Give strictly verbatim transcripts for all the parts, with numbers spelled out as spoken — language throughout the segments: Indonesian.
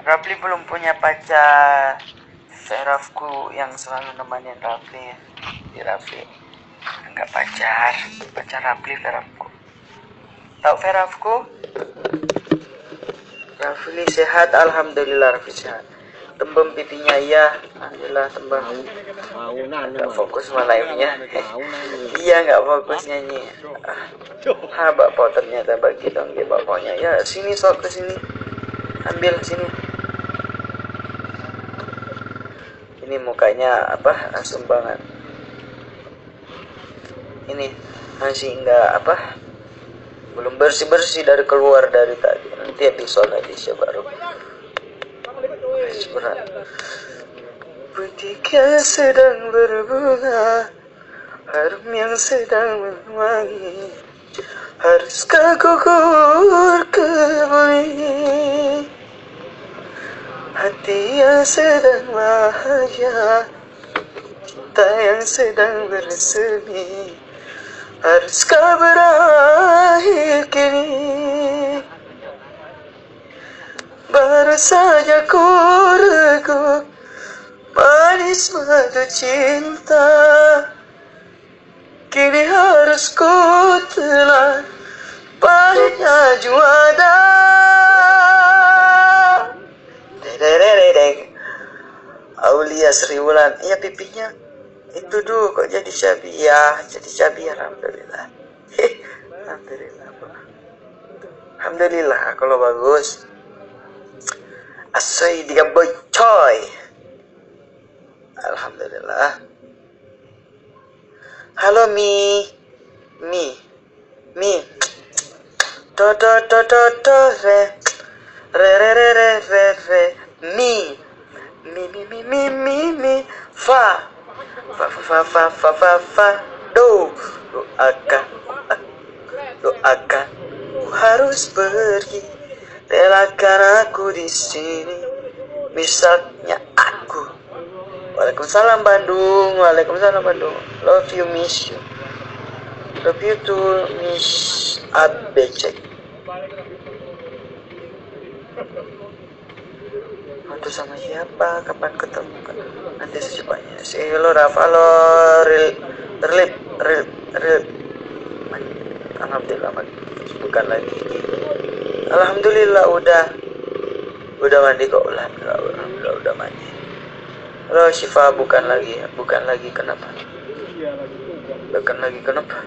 Rafli belum punya pacar. Serafku yang selalu nemenin Rafli. Di Rafli enggak pacar, pacar Rafli Serafku. Tahu Serafku? Rafli sehat, alhamdulillah Rafli sehat. Tembem pipinya iya, alhamdulillah tembem. Nggak fokus malah live-nya. Iya nggak fokus nyanyi. Ah, bapak ternyata bagi dong dia bapaknya. Ya sini sok ke sini, ambil sini. Ini mukanya apa? Asem banget. Ini masih enggak apa? Belum bersih bersih dari keluar dari tadi. Nanti habis sholat isya baru. Berat. Ketika sedang berbunga, harum yang sedang mewangi, haruskah gugur kembali? Hati yang sedang bahagia, cinta yang sedang bersemi, haruskah berakhir kini? Baru saja ku reguk manis madu cinta, kini harus ku telan pahitnya juada. Dedededeng Aulia Sri Wulan. Iya pipinya itu dulu kok jadi cabiah, jadi cabiah. Alhamdulillah. Alhamdulillah. Alhamdulillah kalau bagus. Asoy dia boy coy. Alhamdulillah. Halo Mi. Mi. Mi. Do do do do do re. Re re re re re re. Mi. Mi mi mi mi mi mi. Fa. Fa fa fa fa fa fa fa. Do. Doakan. Doakan. Ku harus pergi. Relakan aku di sini. Misalnya aku. Waalaikumsalam Bandung. Waalaikumsalam Bandung. Love you, miss you. Love you too, miss Abecek. Foto sama siapa? Kapan ketemu? Nanti secepatnya. Si lo Rafa lo real relip real real. Alhamdulillah bukan lagi. Alhamdulillah udah udah mandi kok. Alhamdulillah, alhamdulillah udah mandi. Halo Syifa, bukan lagi, bukan lagi kenapa? Bukan lagi kenapa?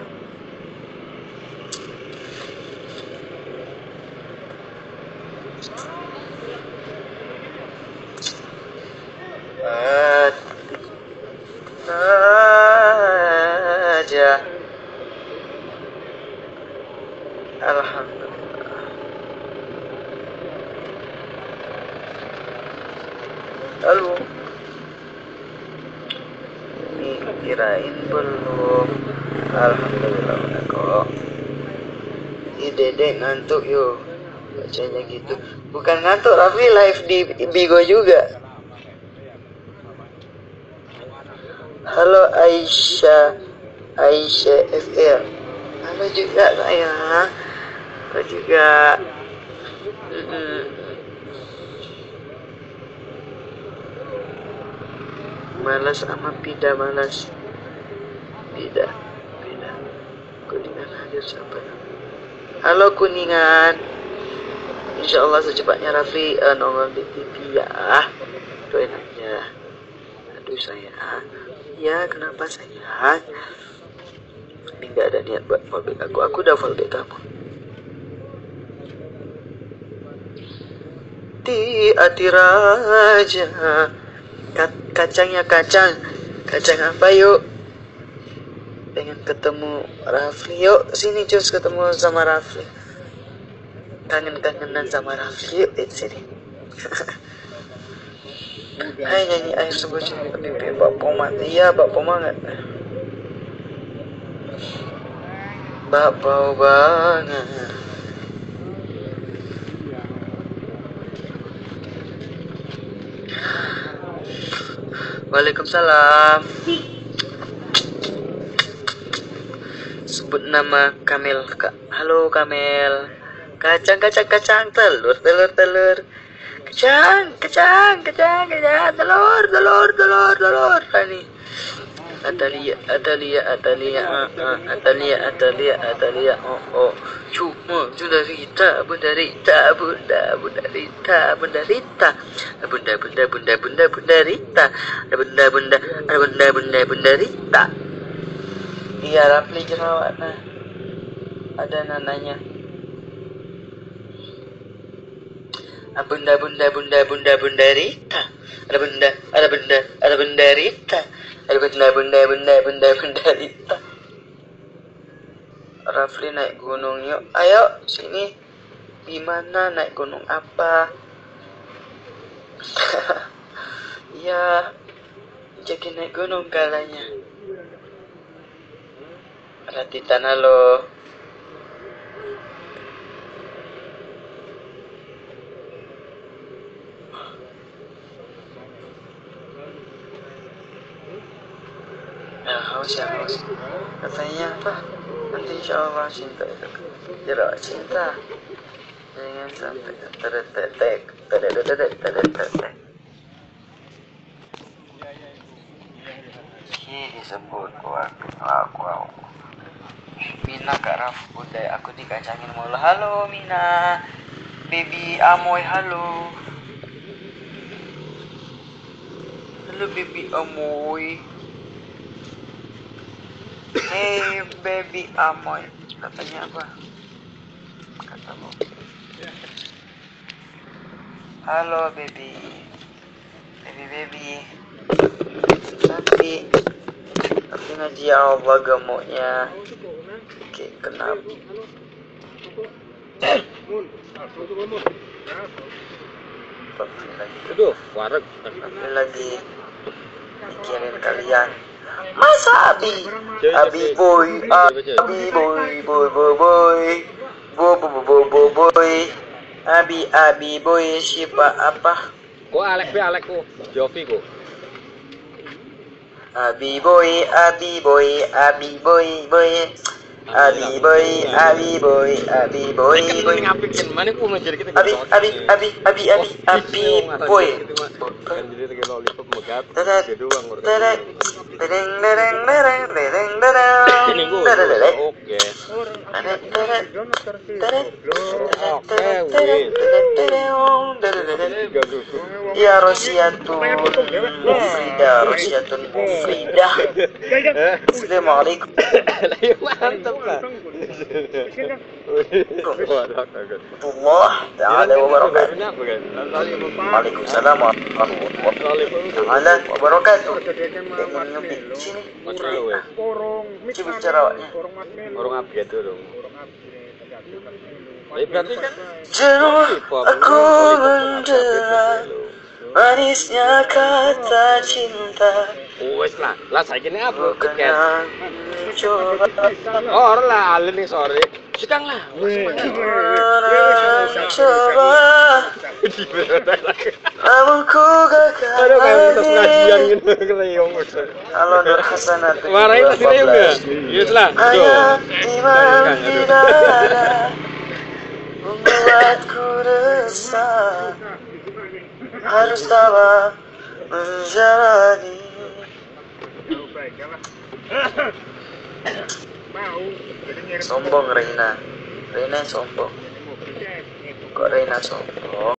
Aja. Alhamdulillah. Halo. Ini kirain belum. Alhamdulillah udah kok. Ini Dedek ngantuk yuk. Bacanya gitu. Bukan ngantuk, Rafli live di Bigo juga. Halo Aisyah. Aisyah F L. Halo juga sayang. Halo juga. Mm-mm. Malas sama Pida, malas Pida Pida Kuningan hadir siapa? Halo Kuningan. Insya Allah secepatnya Rafli uh, nongol di T V ya. Doain aja. Aduh sayang. Ya kenapa sayang? Ini gak ada niat buat fallback aku. Aku udah fallback kamu. Di hati raja. Kacangnya kacang. Kacang apa yuk? Pengen ketemu Rafli. Yuk sini cus ketemu sama Rafli. Kangen-kangenan sama Rafli. Yuk di sini. Hai nyanyi air sebuah cinta pipi Bak Pomat. Iya Bak Pomat. Bak bau banget. Waalaikumsalam. Sebut nama Kamel Kak. Halo Kamel. Kacang kacang kacang telur telur telur. Kejang, kejang, kejang, kejang, telur, telur, telur, telur. Ini Atalia, Atalia, Atalia, uh, uh, Atalia, Atalia, Atalia, oh, oh. Cuma Bunda Rita, Bunda Rita, Bunda, Bunda Rita, Bunda Rita, Bunda, Bunda, Bunda, Bunda, Bunda Rita, Bunda, Bunda, Bunda, Bunda, Bunda Rita. Iya, Rafli jerawat nah. Ada nananya. Bunda, Bunda, Bunda, Bunda, Bunda Rita. Ada benda, ada benda, ada benda Rita. Ada benda, benda, benda, benda, benda Rita. Rafli naik gunung yuk. Ayo sini. Gimana naik gunung apa? Ya, jadi naik gunung kalanya. Rati tanah lo. Ya haus ya haus. Katanya apa? Nanti insya Allah cinta itu jerak cinta. Jangan sampai terdetek terdetek terdetek. Hi disebut kuat aku aku. Mina Kak Raf udah aku dikacangin mulu. Halo Mina, baby Amoy halo. Halo baby Amoy. Hey baby Amoy, katanya apa? Katamu. Halo baby, baby baby. Tapi, tapi ngaji Allah gemuknya. Oke, kenapa? Tapi lagi. Aduh, wareg. Tapi lagi mikirin kalian. Masa Abi, Abi boy, Abi boy, boy, boy, boy, boy, boy, boy, boy, boy, Abi, Abi boy, siapa apa? Kok Alek be Alek ku, Jovi ku. Abi boy, Abi boy, Abi boy, boy, Abi boy, Abi boy, Abi boy, boy. Ngapikin mana ku ngajar kita. Abi, Abi, Abi, Abi, Abi, Abi boy. Kan jadi lagi lollipop megat. Tereng, Gitu bang urut. tereng, tereng, tereng, tereng, tereng, tereng. Ini gua. Oke. Tereng, tereng, tereng, Oke, win. Ya Rosiatun Mufrida, Rosiatun Mufrida. Assalamualaikum. Mantap lah. Allah Ta'ala wa barakatuh. Waalaikumsalam warahmatullahi ta'ala wabarakatuh. Pengen nyubit sini. Coba cerawatnya. Orang upgrade dulu. Tapi berarti kan jenuh aku mendera manisnya kata cinta. wes lah. Lah saiki ini apa? Tiket. Bukan coba Oh, lah alin nih sore. Sidang lah. coba namun ku gagal Aduh, kayak kita pengajian lagi. gitu keleyong. Halo Nur Hasanah Marahin tadi ya enggak? Yes lah. Ayat imam di dada membuatku resah, harus tabah menjalani. Sombong Reina, Reina sombong. Kok Reina sombong?